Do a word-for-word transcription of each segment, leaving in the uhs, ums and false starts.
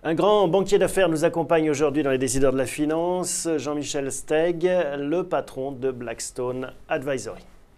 Un grand banquier d'affaires nous accompagne aujourd'hui dans les décideurs de la finance, Jean-Michel Steg, le patron de Blackstone Advisory.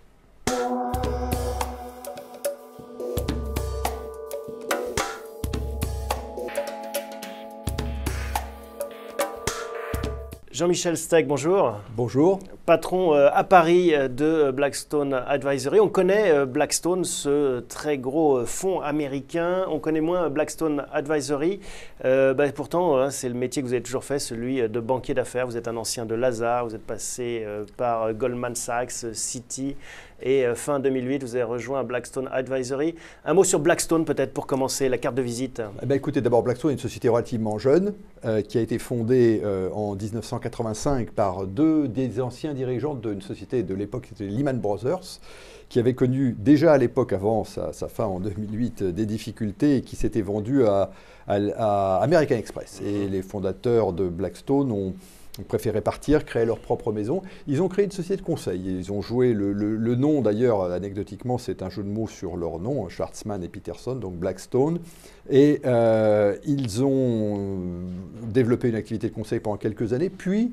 Jean-Michel Steg, bonjour. Bonjour. Patron euh, à Paris de Blackstone Advisory. On connaît euh, Blackstone, ce très gros euh, fonds américain. On connaît moins Blackstone Advisory. Euh, bah, pourtant, hein, c'est le métier que vous avez toujours fait, celui de banquier d'affaires. Vous êtes un ancien de Lazard, vous êtes passé euh, par Goldman Sachs, Citi. Et euh, fin deux mille huit, vous avez rejoint Blackstone Advisory. Un mot sur Blackstone peut-être pour commencer, la carte de visite. Eh bien, écoutez, d'abord Blackstone est une société relativement jeune euh, qui a été fondée euh, en mille neuf cent quatre-vingt-cinq par deux des anciens dirigeants d'une société de l'époque, c'était Lehman Brothers, qui avait connu déjà à l'époque, avant sa, sa fin en deux mille huit, des difficultés et qui s'était vendu à, à, à American Express. Et les fondateurs de Blackstone ont Ils préféraient partir, créer leur propre maison. Ils ont créé une société de conseil. Ils ont joué le, le, le nom, d'ailleurs, anecdotiquement, c'est un jeu de mots sur leur nom, Schwarzman et Peterson, donc Blackstone. Et euh, ils ont développé une activité de conseil pendant quelques années. Puis,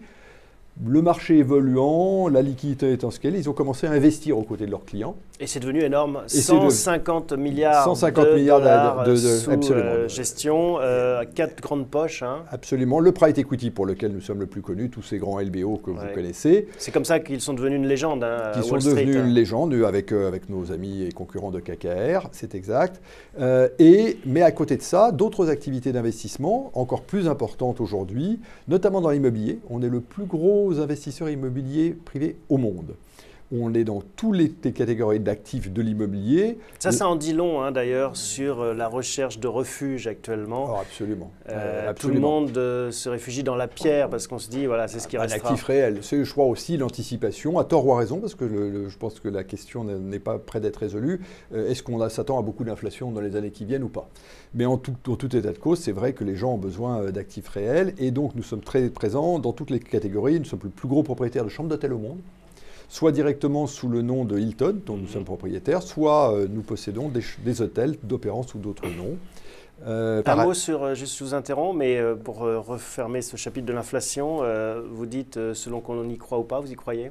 le marché évoluant, la liquidité étant ce qu'elle est, ils ont commencé à investir aux côtés de leurs clients. Et c'est devenu énorme, cent cinquante milliards cent cinquante de milliards dollars de, de, de, sous absolument. Euh, gestion, euh, quatre grandes poches. Hein. Absolument. Le private equity pour lequel nous sommes le plus connus, tous ces grands L B O que ouais. vous connaissez. C'est comme ça qu'ils sont devenus une légende. Hein, Ils sont Wall Street, devenus hein. une légende avec, euh, avec nos amis et concurrents de K K R, c'est exact. Euh, et, mais à côté de ça, d'autres activités d'investissement encore plus importantes aujourd'hui, notamment dans l'immobilier. On est le plus gros investisseur immobilier privé au monde. On est dans toutes les catégories d'actifs de l'immobilier. Ça, ça en dit long, hein, d'ailleurs, sur la recherche de refuge actuellement. Oh, absolument. Euh, absolument. Tout le monde euh, se réfugie dans la pierre parce qu'on se dit, voilà, c'est ce qui un restera. Un actif réel. C'est, je crois, aussi l'anticipation, à tort ou à raison, parce que le, le, je pense que la question n'est pas près d'être résolue. Euh, est-ce qu'on s'attend à beaucoup d'inflation dans les années qui viennent ou pas? Mais en tout, en tout état de cause, c'est vrai que les gens ont besoin d'actifs réels. Et donc, nous sommes très présents dans toutes les catégories. Nous sommes le plus gros propriétaire de chambres d'hôtel au monde, soit directement sous le nom de Hilton, dont nous sommes propriétaires, soit euh, nous possédons des, des hôtels d'opérants sous d'autres noms. Euh, Un mot sur, euh, juste je vous interromps, mais euh, pour euh, refermer ce chapitre de l'inflation, euh, vous dites, euh, selon qu'on y croit ou pas, vous y croyez?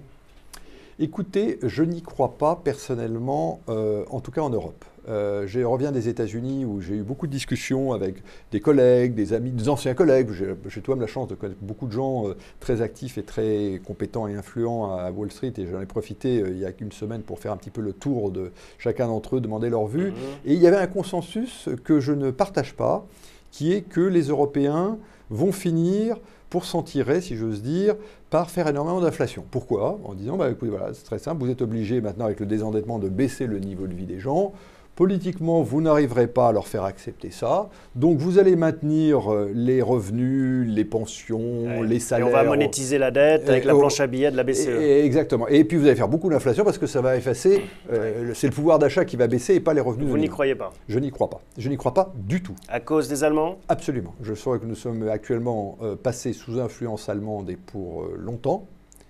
Écoutez, je n'y crois pas personnellement, euh, en tout cas en Europe. Euh, je reviens des États-Unis où j'ai eu beaucoup de discussions avec des collègues, des amis, des anciens collègues. J'ai, j'ai toi-même la chance de connaître beaucoup de gens euh, très actifs et très compétents et influents à Wall Street. Et j'en ai profité euh, il y a une semaine pour faire un petit peu le tour de chacun d'entre eux, demander leur vue. Mmh. Et il y avait un consensus que je ne partage pas, qui est que les Européens vont finir pour s'en tirer, si j'ose dire, par faire énormément d'inflation. Pourquoi? En disant, bah, écoutez, voilà, c'est très simple, vous êtes obligés maintenant avec le désendettement de baisser le niveau de vie des gens. Politiquement, vous n'arriverez pas à leur faire accepter ça. Donc, vous allez maintenir les revenus, les pensions, ouais. les salaires. Et on va monétiser la dette avec et, la planche à billets de la B C E. Et, exactement. Et puis, vous allez faire beaucoup d'inflation parce que ça va effacer. Euh, c'est le pouvoir d'achat qui va baisser et pas les revenus. Vous n'y croyez pas? Je n'y crois pas. Je n'y crois pas du tout. À cause des Allemands? Absolument. Je saurais que nous sommes actuellement euh, passés sous influence allemande et pour euh, longtemps.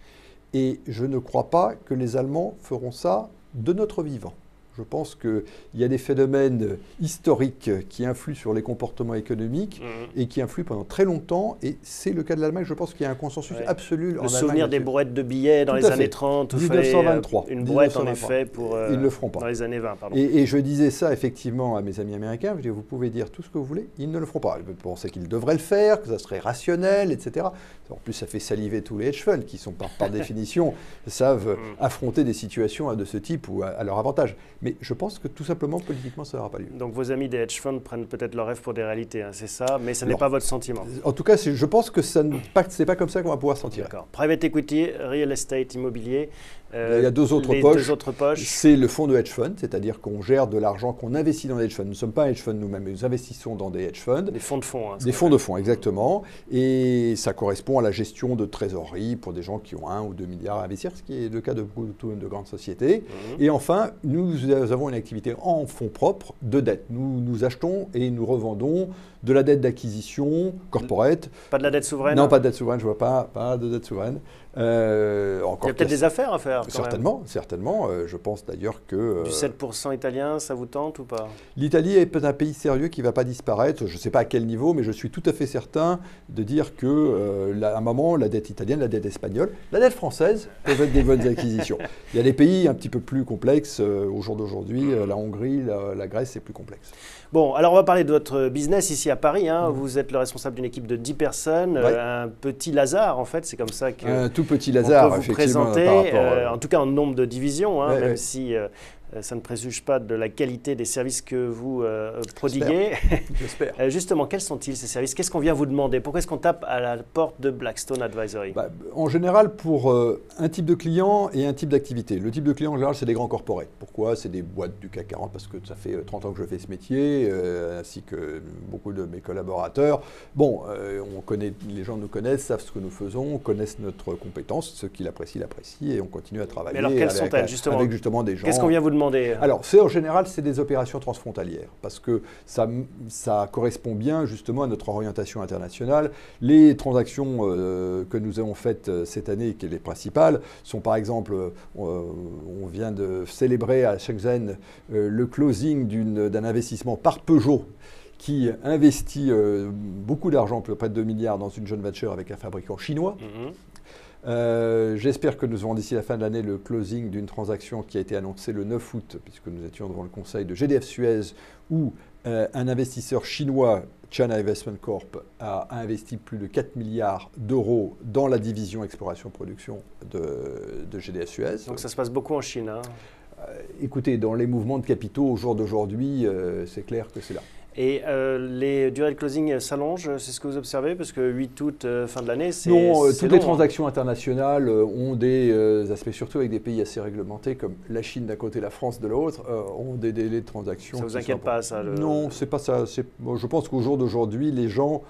Et je ne crois pas que les Allemands feront ça de notre vivant. Je pense qu'il y a des phénomènes historiques qui influent sur les comportements économiques mmh. et qui influent pendant très longtemps. Et c'est le cas de l'Allemagne. Je pense qu'il y a un consensus ouais. absolu. Le en souvenir Allemagne, des brouettes de billets dans les années trente. mille neuf cent vingt-trois. Une brouette, en effet, pour, euh, ils ne le feront pas. Dans les années vingt, pardon. Et, et je disais ça, effectivement, à mes amis américains. Je dis, vous pouvez dire tout ce que vous voulez, ils ne le feront pas. Ils pensaient qu'ils devraient le faire, que ça serait rationnel, et cetera. En plus, ça fait saliver tous les hedge funds qui sont, par, par définition, savent mmh. affronter des situations de ce type ou à, à leur avantage. Mais je pense que tout simplement, politiquement, ça n'aura pas lieu. Donc vos amis des hedge funds prennent peut-être leurs rêves pour des réalités, hein, c'est ça, mais ce n'est pas votre sentiment. En tout cas, je pense que ce n'est pas, pas comme ça qu'on va pouvoir s'en tirer. D'accord. Private equity, real estate, immobilier. Euh, Il y a deux autres les poches. Deux autres poches. C'est le fonds de hedge fund, c'est-à-dire qu'on gère de l'argent qu'on investit dans des hedge funds. Nous ne sommes pas un hedge fund nous-mêmes, nous investissons dans des hedge funds. Des fonds de fonds. Hein, des fonds de fonds, exactement. Et ça correspond à la gestion de trésorerie pour des gens qui ont un ou deux milliards à investir, ce qui est le cas de beaucoup de grandes sociétés. Mmh. Et enfin, nous avons une activité en fonds propres de dette. Nous, nous achetons et nous revendons de la dette d'acquisition corporate. Pas de la dette souveraine? Non, pas de dette souveraine, je ne vois pas, pas de dette souveraine. Euh, encore Il y a peut-être des affaires à faire. Quand certainement, même. certainement. Euh, je pense d'ailleurs que... Euh, du sept pour cent italien, ça vous tente ou pas? L'Italie est un pays sérieux qui ne va pas disparaître. Je ne sais pas à quel niveau, mais je suis tout à fait certain de dire qu'à euh, un moment, la dette italienne, la dette espagnole, la dette française peuvent être des bonnes acquisitions. Il y a des pays un petit peu plus complexes euh, au jour d'aujourd'hui. Euh, la Hongrie, la, la Grèce, c'est plus complexe. Bon, alors on va parler de votre business ici à Paris. Hein. Mmh. Vous êtes le responsable d'une équipe de dix personnes, ouais. euh, un petit Lazare en fait, c'est comme ça que un tout petit Lazare, on peut vous présenter, rapport, euh, en tout cas en nombre de divisions, hein, ouais, même ouais. si euh, ça ne préjuge pas de la qualité des services que vous euh, prodiguez. J'espère. euh, justement, quels sont-ils ces services? Qu'est-ce qu'on vient vous demander? Pourquoi est-ce qu'on tape à la porte de Blackstone Advisory? bah, En général, pour euh, un type de client et un type d'activité. Le type de client, en général, c'est des grands corporates. Pourquoi? C'est des boîtes du C A C quarante, parce que ça fait trente ans que je fais ce métier, euh, ainsi que beaucoup de mes collaborateurs. Bon, euh, on connaît, les gens nous connaissent, savent ce que nous faisons, connaissent notre compétence, ceux qui l'apprécient, l'apprécient, et on continue à travailler. Mais alors, quelles sont-elles, justement? Avec justement des gens... Qu'est-ce qu'on vient vous demander? Alors, c'est en général, c'est des opérations transfrontalières, parce que ça, ça correspond bien justement à notre orientation internationale. Les transactions euh, que nous avons faites cette année, qui sont les principales, sont par exemple, euh, on vient de célébrer à Shenzhen euh, le closing d'un investissement par Peugeot, qui investit euh, beaucoup d'argent, près de deux milliards, dans une joint venture avec un fabricant chinois. Mm-hmm. Euh, J'espère que nous aurons d'ici la fin de l'année le closing d'une transaction qui a été annoncée le neuf août, puisque nous étions devant le conseil de G D F Suez, où euh, un investisseur chinois, China Investment Corp, a investi plus de quatre milliards d'euros dans la division exploration-production de, de G D F Suez. Donc ça se passe beaucoup en Chine, hein. euh, Écoutez, dans les mouvements de capitaux au jour d'aujourd'hui, euh, c'est clair que c'est là. Et euh, les durées de closing s'allongent, c'est ce que vous observez? Parce que huit août, euh, fin de l'année, c'est Non, euh, toutes long, les transactions hein. internationales euh, ont des euh, aspects, surtout avec des pays assez réglementés, comme la Chine d'un côté, la France de l'autre, euh, ont des délais de transaction. Ça ne vous inquiète pas, ça le... Non, c'est pas ça. Bon, je pense qu'au jour d'aujourd'hui, les gens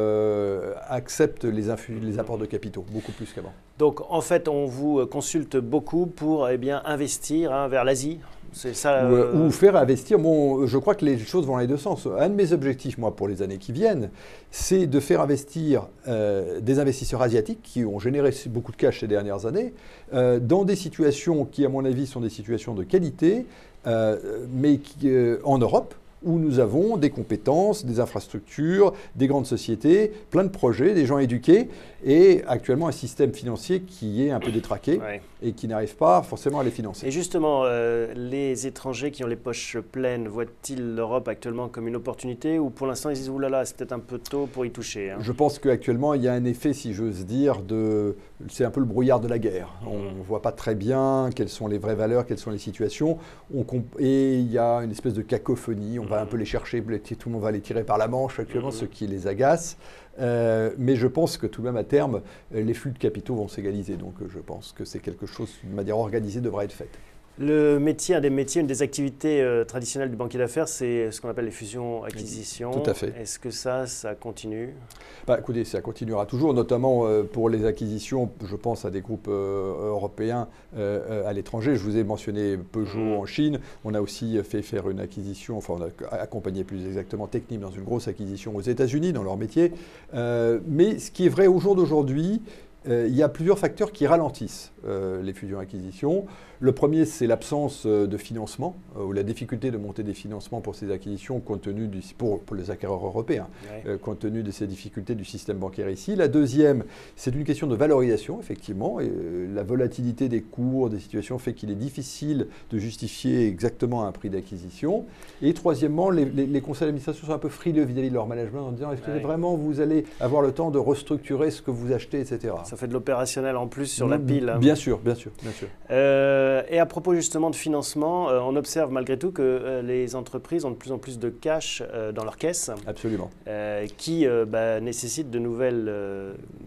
euh, acceptent les, les apports de capitaux, beaucoup plus qu'avant. Donc, en fait, on vous consulte beaucoup pour eh bien, investir hein, vers l'Asie. C'est ça, ou, euh... ou faire investir. Bon, je crois que les choses vont dans les deux sens. Un de mes objectifs, moi, pour les années qui viennent, c'est de faire investir euh, des investisseurs asiatiques qui ont généré beaucoup de cash ces dernières années, euh, dans des situations qui, à mon avis, sont des situations de qualité, euh, mais qui, euh, en Europe, où nous avons des compétences, des infrastructures, des grandes sociétés, plein de projets, des gens éduqués, et actuellement un système financier qui est un peu détraqué ouais. et qui n'arrive pas forcément à les financer. Et justement, euh, les étrangers qui ont les poches pleines, voient-ils l'Europe actuellement comme une opportunité ou pour l'instant ils disent « oulala, c'est peut-être un peu tôt pour y toucher hein ». Je pense qu'actuellement il y a un effet, si j'ose dire, de... c'est un peu le brouillard de la guerre. Mmh. On ne voit pas très bien quelles sont les vraies valeurs, quelles sont les situations. On comp... Et il y a une espèce de cacophonie, on mmh. va un peu les chercher, tout le monde va les tirer par la manche actuellement, mmh. ce qui les agace. Euh, mais je pense que tout de même à terme, les flux de capitaux vont s'égaliser. Donc je pense que c'est quelque chose, de manière organisée, devra être faite. Le métier, un des métiers, une des activités euh, traditionnelles du banquier d'affaires, c'est ce qu'on appelle les fusions-acquisitions. Tout à fait. Est-ce que ça, ça continue? Bah, écoutez, ça continuera toujours, notamment euh, pour les acquisitions, je pense à des groupes euh, européens euh, à l'étranger. Je vous ai mentionné Peugeot mmh. en Chine. On a aussi fait faire une acquisition, enfin on a accompagné plus exactement Technip dans une grosse acquisition aux États-Unis dans leur métier. Euh, mais ce qui est vrai au jour d'aujourd'hui, euh, il y a plusieurs facteurs qui ralentissent euh, les fusions-acquisitions. Le premier, c'est l'absence de financement, euh, ou la difficulté de monter des financements pour ces acquisitions compte tenu du, pour, pour les acquéreurs européens, ouais. euh, compte tenu de ces difficultés du système bancaire ici. La deuxième, c'est une question de valorisation, effectivement. Et, euh, la volatilité des cours, des situations fait qu'il est difficile de justifier exactement un prix d'acquisition. Et troisièmement, les, les, les conseils d'administration sont un peu frileux vis-à-vis de leur management en disant est-ce que ouais. vraiment vous allez avoir le temps de restructurer ce que vous achetez, et cetera. Ça fait de l'opérationnel en plus sur mmh, la pile. Hein. Bien sûr, bien sûr, bien sûr. Euh, Et à propos justement de financement, euh, on observe malgré tout que euh, les entreprises ont de plus en plus de cash euh, dans leur caisse. Absolument. Euh, qui euh, bah, nécessite de nouvelles euh,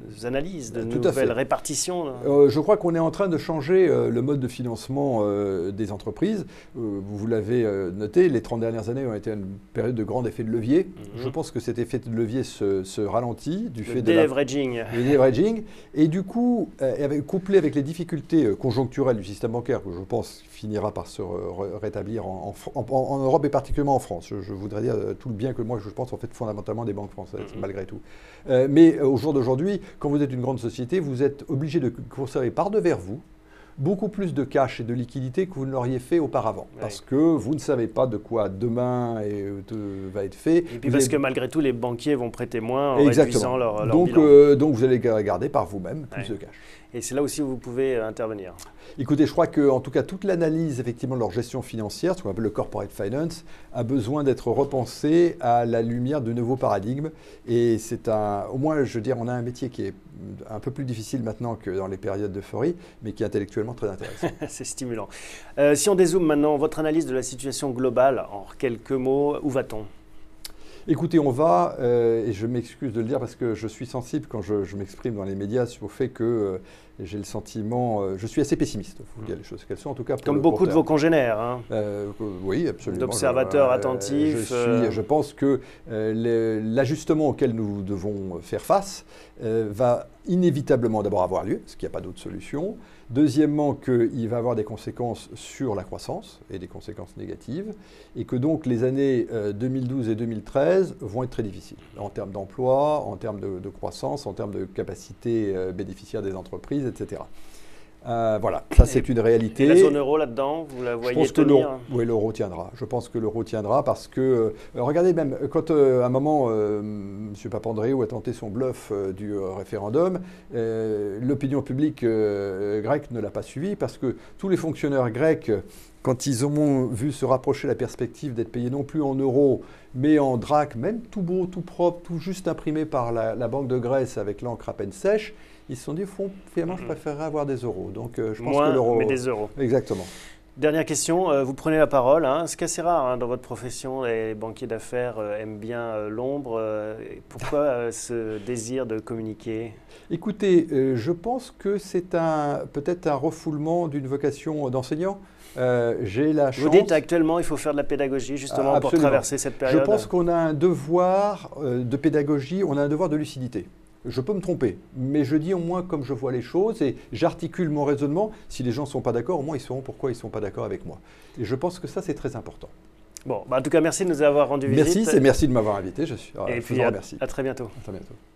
analyses, de Tout à nouvelles fait. répartitions. Euh, je crois qu'on est en train de changer euh, le mode de financement euh, des entreprises. Euh, vous l'avez euh, noté, les trente dernières années ont été une période de grand effet de levier. Mm-hmm. Je pense que cet effet de levier se, se ralentit du le fait deleveraging. de la, le deleveraging. Et du coup, euh, avec, couplé avec les difficultés conjoncturelles du système bancaire, que je pense finira par se rétablir en, en, en, en Europe et particulièrement en France. Je, je voudrais dire tout le bien que moi, je pense, en fait fondamentalement des banques françaises, mm-hmm. malgré tout. Euh, mais au jour d'aujourd'hui, quand vous êtes une grande société, vous êtes obligé de conserver par devers vous beaucoup plus de cash et de liquidité que vous ne l'auriez fait auparavant. Oui. Parce que vous ne savez pas de quoi demain est, de, va être fait. Et puis vous parce avez... que malgré tout, les banquiers vont prêter moins en Exactement. réduisant leur, leur donc, bilan. Euh, donc vous allez garder par vous-même plus oui. de cash. Et c'est là aussi où vous pouvez intervenir. Écoutez, je crois que, en tout cas, toute l'analyse effectivement de leur gestion financière, ce qu'on appelle le corporate finance, a besoin d'être repensée à la lumière de nouveaux paradigmes. Et c'est un, au moins, je veux dire, on a un métier qui est un peu plus difficile maintenant que dans les périodes d'euphorie, mais qui est intellectuellement très intéressant. C'est stimulant. Euh, si on dézoome maintenant, votre analyse de la situation globale, en quelques mots, où va-t-on ? Écoutez, on va, euh, et je m'excuse de le dire parce que je suis sensible quand je, je m'exprime dans les médias sur le fait que euh, j'ai le sentiment, euh, je suis assez pessimiste, il faut dire les choses qu'elles sont, en tout cas pour Comme le beaucoup de terme. vos congénères. Hein. Euh, oui, absolument. D'observateurs je, attentifs. Je, suis, euh... je pense que euh, l'ajustement auquel nous devons faire face euh, va inévitablement d'abord avoir lieu, parce qu'il n'y a pas d'autre solution. Deuxièmement, qu'il va avoir des conséquences sur la croissance et des conséquences négatives, et que donc les années euh, deux mille douze et deux mille treize vont être très difficiles en termes d'emploi, en termes de, de croissance, en termes de capacité euh, bénéficiaire des entreprises, et cetera. Euh, voilà, ça c'est une réalité. Et la zone euro là-dedans, vous la voyez tenir ? Oui, l'euro tiendra. Je pense que l'euro tiendra parce que, euh, regardez même, quand euh, à un moment, euh, M. Papandréou a tenté son bluff euh, du euh, référendum, euh, l'opinion publique euh, grecque ne l'a pas suivi parce que tous les fonctionnaires grecs, quand ils ont vu se rapprocher la perspective d'être payés non plus en euros, mais en drachmes, même tout beau, tout propre, tout juste imprimé par la, la Banque de Grèce avec l'encre à peine sèche, ils se sont dit, finalement, je préférerais avoir des euros. Donc, euh, je pense Moins, que l'euro... mais des euros. Exactement. Dernière question, euh, vous prenez la parole. Hein. C'est assez rare hein, dans votre profession, les banquiers d'affaires euh, aiment bien euh, l'ombre. Euh, pourquoi euh, ce désir de communiquer ? Écoutez, euh, je pense que c'est un, peut-être un refoulement d'une vocation d'enseignant. Euh, j'ai la chance... Vous dites actuellement il faut faire de la pédagogie justement ah, pour traverser cette période. Je pense qu'on a un devoir euh, de pédagogie, on a un devoir de lucidité. Je peux me tromper, mais je dis au moins comme je vois les choses et j'articule mon raisonnement. Si les gens ne sont pas d'accord, au moins ils sauront pourquoi ils ne sont pas d'accord avec moi. Et je pense que ça, c'est très important. Bon, bah en tout cas, merci de nous avoir rendu visite. Merci, et merci de m'avoir invité. Je suis, et je puis vous en à, remercie. à très bientôt. À très bientôt.